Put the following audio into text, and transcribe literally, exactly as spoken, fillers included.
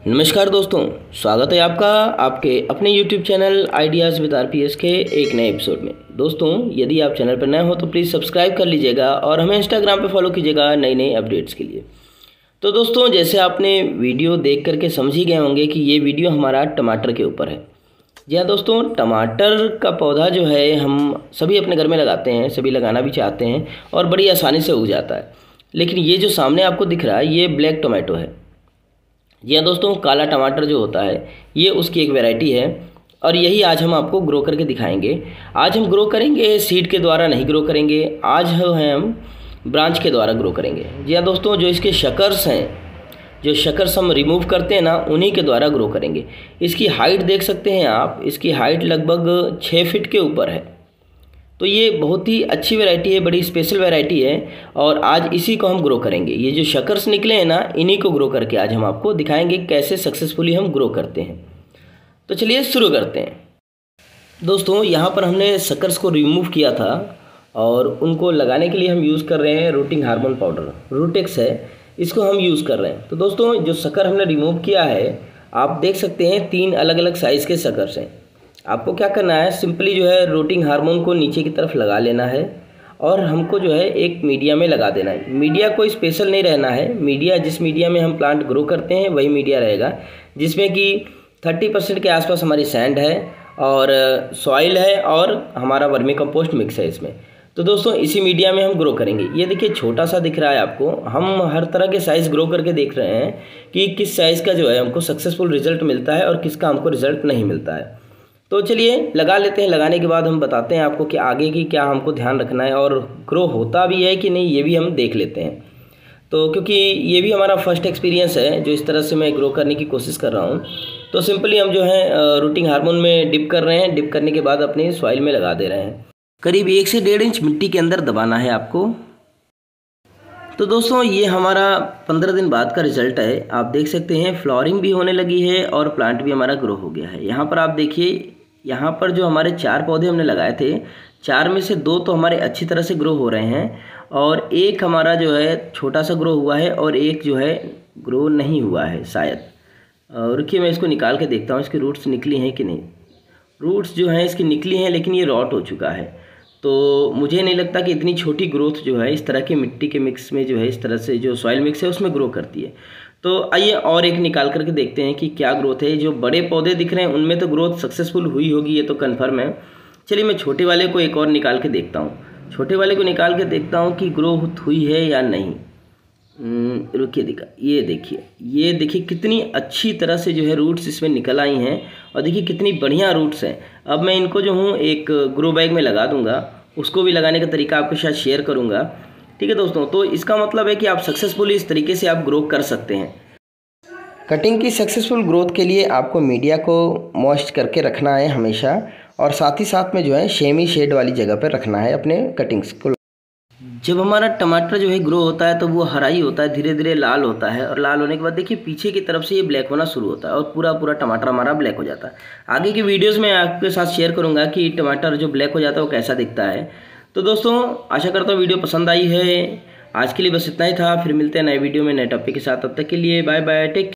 नमस्कार दोस्तों, स्वागत है आपका आपके अपने YouTube channel ideas with RPS के एक नए एपिसोड में। दोस्तों, यदि आप चैनल पर नए हो तो प्लीज़ सब्सक्राइब कर लीजिएगा और हमें इंस्टाग्राम पे फॉलो कीजिएगा नई नई अपडेट्स के लिए। तो दोस्तों, जैसे आपने वीडियो देख करके समझ ही गए होंगे कि ये वीडियो हमारा टमाटर के ऊपर है। जी हाँ दोस्तों, टमाटर का पौधा जो है हम सभी अपने घर में लगाते हैं, सभी लगाना भी चाहते हैं और बड़ी आसानी से उग जाता है। लेकिन ये जो सामने आपको दिख रहा है ये ब्लैक टोमेटो है। जी हाँ दोस्तों, काला टमाटर जो होता है ये उसकी एक वैरायटी है और यही आज हम आपको ग्रो करके दिखाएंगे। आज हम ग्रो करेंगे सीड के द्वारा नहीं ग्रो करेंगे, आज जो है हम ब्रांच के द्वारा ग्रो करेंगे। जी हाँ दोस्तों, जो इसके शकर्स हैं, जो शकर्स हम रिमूव करते हैं ना, उन्हीं के द्वारा ग्रो करेंगे। इसकी हाइट देख सकते हैं आप, इसकी हाइट लगभग छः फीट के ऊपर है। तो ये बहुत ही अच्छी वैरायटी है, बड़ी स्पेशल वैरायटी है और आज इसी को हम ग्रो करेंगे। ये जो शकर्स निकले हैं ना, इन्हीं को ग्रो करके आज हम आपको दिखाएंगे कैसे सक्सेसफुली हम ग्रो करते हैं। तो चलिए शुरू करते हैं। दोस्तों, यहाँ पर हमने शकर्स को रिमूव किया था और उनको लगाने के लिए हम यूज़ कर रहे हैं रूटिंग हार्मोन पाउडर, रूटेक्स है, इसको हम यूज़ कर रहे हैं। तो दोस्तों, जो शक्कर हमने रिमूव किया है, आप देख सकते हैं तीन अलग अलग साइज़ के शकर्स हैं। आपको क्या करना है, सिंपली जो है रूटिंग हार्मोन को नीचे की तरफ लगा लेना है और हमको जो है एक मीडिया में लगा देना है। मीडिया कोई स्पेशल नहीं रहना है, मीडिया जिस मीडिया में हम प्लांट ग्रो करते हैं वही मीडिया रहेगा, जिसमें कि थर्टी परसेंट के आसपास हमारी सैंड है और सॉइल है और हमारा वर्मी कंपोस्ट मिक्स है इसमें। तो दोस्तों, इसी मीडिया में हम ग्रो करेंगे। ये देखिए छोटा सा दिख रहा है आपको, हम हर तरह के साइज़ ग्रो करके देख रहे हैं कि किस साइज़ का जो है हमको सक्सेसफुल रिजल्ट मिलता है और किसका हमको रिजल्ट नहीं मिलता है। तो चलिए लगा लेते हैं। लगाने के बाद हम बताते हैं आपको कि आगे की क्या हमको ध्यान रखना है और ग्रो होता भी है कि नहीं, ये भी हम देख लेते हैं। तो क्योंकि ये भी हमारा फर्स्ट एक्सपीरियंस है जो इस तरह से मैं ग्रो करने की कोशिश कर रहा हूँ। तो सिंपली हम जो है रूटिंग हार्मोन में डिप कर रहे हैं, डिप करने के बाद अपनी सॉइल में लगा दे रहे हैं। करीब एक से डेढ़ इंच मिट्टी के अंदर दबाना है आपको। तो दोस्तों, ये हमारा पंद्रह दिन बाद का रिज़ल्ट है। आप देख सकते हैं फ्लावरिंग भी होने लगी है और प्लांट भी हमारा ग्रो हो गया है। यहाँ पर आप देखिए, यहाँ पर जो हमारे चार पौधे हमने लगाए थे, चार में से दो तो हमारे अच्छी तरह से ग्रो हो रहे हैं और एक हमारा जो है छोटा सा ग्रो हुआ है और एक जो है ग्रो नहीं हुआ है शायद। रुकिए, मैं इसको निकाल के देखता हूँ इसकी रूट्स निकली हैं कि नहीं। रूट्स जो हैं इसकी निकली हैं, लेकिन ये रॉट हो चुका है। तो मुझे नहीं लगता कि इतनी छोटी ग्रोथ जो है इस तरह के मिट्टी के मिक्स में जो है, इस तरह से जो सॉइल मिक्स है उसमें ग्रो करती है। तो आइए और एक निकाल करके देखते हैं कि क्या ग्रोथ है। जो बड़े पौधे दिख रहे हैं उनमें तो ग्रोथ सक्सेसफुल हुई होगी, ये तो कन्फर्म है। चलिए मैं छोटे वाले को एक और निकाल के देखता हूँ। छोटे वाले को निकाल के देखता हूँ कि ग्रोथ हुई है या नहीं। रुकिए, दिखा, ये देखिए, ये देखिए कितनी अच्छी तरह से जो है रूट्स इसमें निकल आई हैं और देखिए कितनी बढ़िया रूट्स हैं। अब मैं इनको जो हूँ एक ग्रो बैग में लगा दूँगा, उसको भी लगाने का तरीका आपके साथ शेयर करूँगा। ठीक है दोस्तों, तो इसका मतलब है कि आप सक्सेसफुली इस तरीके से आप ग्रो कर सकते हैं। कटिंग की सक्सेसफुल ग्रोथ के लिए आपको मीडिया को मॉइस्ट करके रखना है हमेशा और साथ ही साथ में जो है सेमी शेड वाली जगह पर रखना है अपने कटिंग्स को। जब हमारा टमाटर जो है ग्रो होता है तो वो हरा ही होता है, धीरे धीरे लाल होता है और लाल होने के बाद देखिए पीछे की तरफ से ये ब्लैक होना शुरू होता है और पूरा पूरा टमाटर हमारा ब्लैक हो जाता है। आगे की वीडियोस में आपके साथ शेयर करूंगा कि टमाटर जो ब्लैक हो जाता है वो कैसा दिखता है। तो दोस्तों, आशा करता हूँ वीडियो पसंद आई है। आज के लिए बस इतना ही था, फिर मिलते हैं नए वीडियो में नए टॉपिक के साथ। तब तक के लिए बाय बाय, टेक।